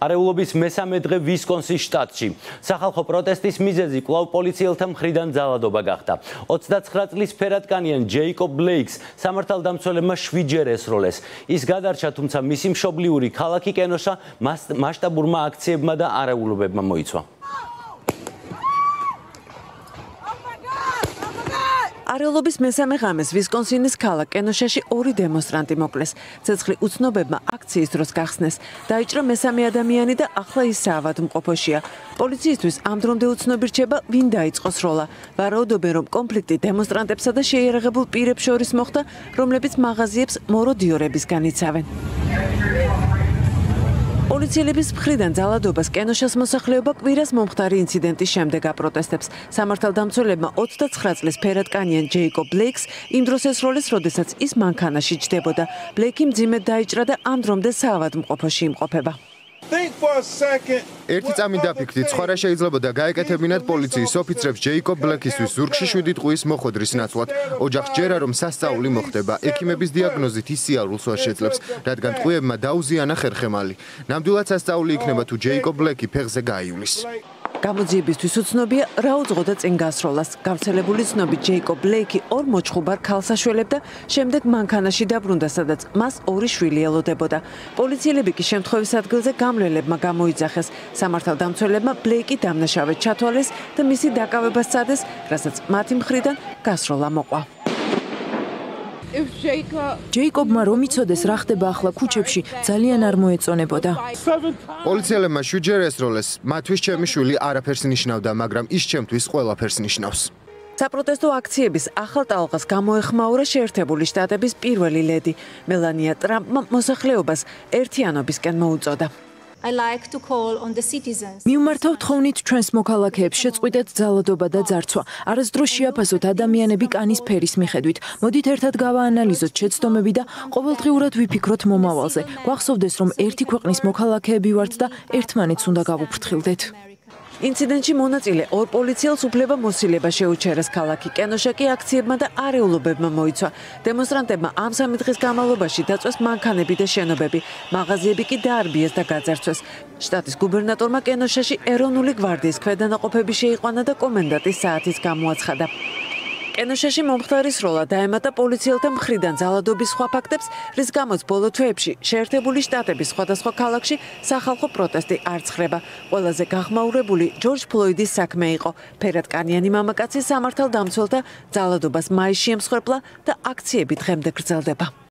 არეულობის მესამე დღე ვისკონსინის შტატში. სახალხო პროტესტის მიზეზი კვლავ პოლიციელთა მხრიდან ძალადობა გახდა. 29 წლის ფერადკანიან ჯეიკობ ბლეიქს სამართალდამცველებმა 7 ჯერ ესროლეს. ის გადარჩა, თუმცა მისი მშობლიური ქალაქი კენოშა მასშტაბურმა აქციებმა და არეულობებმა მოიცვა. არეულობის მესამე ღამეს ვისკონსინის ქალაქ კენოშაში 2 დემონსტრანტი მოკლეს. ცეცხლი უცნობებმა აქციის დროს გახსნეს. დაიჭრა მესამე ადამიანი და ახლა ის საავადმყოფოშია. პოლიციისთვის ამ დრომდე უცნობი რჩება, ვინ დაიწყო სროლა. ვარაუდობენ, რომ კონფლიქტი დემონსტრანტებსა და შეიარაღებულ პირებს შორის მოხდა, რომლებიც მაღაზიებს მოროდიორების განიცავენ. პოლიციელების მხრიდან ძალადობას კენოშას მოსახლეობა კვირას მომხდარი ინციდენტის შემდეგ აპროტესტებს. სამართალდამცველებმა 29 წლის ფერადკანიან ჯეიკობ ბლეიქს იმ დროს ესროლეს, როდესაც ის მანქანაში ჯდებოდა. ბლეიქი მძიმედ დაიჭრა და ამ დრომდე საავადმყოფოში იმყოფება. ერთი წამი დაფიქრდით, სხვა რა შეიძლებოდა გაეკეთებინათ პოლიციის ოფიცრებს ჯეიკობ ბლეიქისთვის ზურგში 7 ტყუის მოხვედრის ნაცვლად. ოჯახს ჯერა, რომ სასწაული მოხდება. ექიმების დიაგნოზით ის სიარულს ვერ შეძლებს, რადგან ტყუებმა დაუზიანა ხერხემალი. ნამდვილად სასწაული იქნება თუ ჯეიკობ ბლეიქი ფეხზე გაივლის. გამოძიებისთვის უცნობია, რა უძღოდა წინ გასროლას. გავრცელებული ცნობით ჯეიკობ ბლეიქი 2 მოჩხუბარ ქალს აშველებდა, შემდეგ მანქანაში დაბრუნდა, სადაც მას 2 შვილი ელოდებოდა. პოლიციელები კი შემთხვევის ადგილზე გამლელებმა გამოიძახეს. სამართალდამცველებმა ბლეიქი დამნაშავედ ჩათვალეს და მისი დაკავება სცადეს, რასაც მათი მხრიდან გასროლა მოყვა. ჯეიკობმა რომ იცოდეს რა ხდება ახლა ქუჩებში, ძალიან არ მოეწონებოდა. პოლიციელებმა 7 ჯერ ესროლეს. მათთვის ჩემი შვილი არაფერს ნიშნავდა, მაგრამ ის ჩემთვის ყველაფერს ნიშნავს. საპროტესტო აქციების ახალ ტალღას გამოეხმაურა შეერთებული შტატების პირველი ლედი. მელანია ტრამპმა მოსახლეობას ერთიანობისკენ მოუწოდა. მივმართავ თხოვნით ჩვენს მოქალაქეებს, შეწყვიტეთ ძალადობა და ძარცვა. არასდროს შეაფასოთ ადამიანები კანის ფერის მიხედვით. მოდით ერთად გავაანალიზოთ შეცდომები და ყოველდღიურად ვიფიქროთ მომავალზე. გვახსოვდეს, რომ ერთი ქვეყნის მოქალაქეები ვართ და ერთმანეთს უნდა გავუფრთხილდეთ. ინციდენტში მონაწილე 2 პოლიციელს უფლება მოსილება შეუჩერეს. ქალაქი კენოშა კი აქციებმა და არეულობებმა მოიცვა. დემონსტრანტებმა ამ 3 დღის განმავლობაში დაწვეს მანქანები და შენობები. მაღაზიები კი დაარბიეს და გაძარცვეს. შტატის გუბერნატორმა კენოშაში ეროვნული გვარდიის ქვედანაყოფები შეიყვანა და კომენდანტის საათიც გამოაცხადა. კენოშაში მომხდარი სროლა დაემატა პოლიციელთა მხრიდან ძალადობის სხვა ფაქტებს, რის გამოც ბოლო თვეებში შეერთებული შტატების სხვადასხვა ქალაქში სახალხო პროტესტი არ ცხრება. ყველაზე გაღმაურებული ჯორჯ ფლოიდის საქმე იყო. ფერადკანიანი მამაკაცი სამართალდამცველთა ძალადობას მაისში ემსხვერპლა და აქციები დღემდე გრძელდება.